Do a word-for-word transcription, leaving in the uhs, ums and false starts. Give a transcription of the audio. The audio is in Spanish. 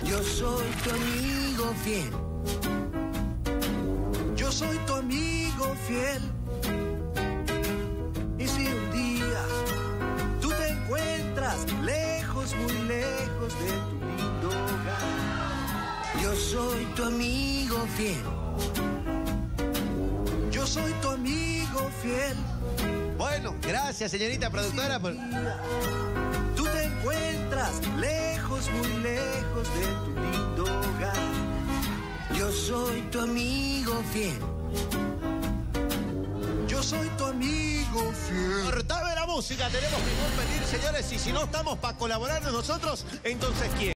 Yo soy tu amigo fiel. Yo soy tu amigo fiel. Y si un día tú te encuentras lejos, muy lejos de tu lindo hogar, yo soy tu amigo fiel. Yo soy tu amigo fiel. Bueno, gracias, señorita productora. Por... Tú te encuentras lejos, muy lejos de tu lindo hogar. Yo soy tu amigo fiel. Yo soy tu amigo fiel. Cortame la música, tenemos que competir, señores, y si no estamos para colaborar nosotros, entonces ¿quién?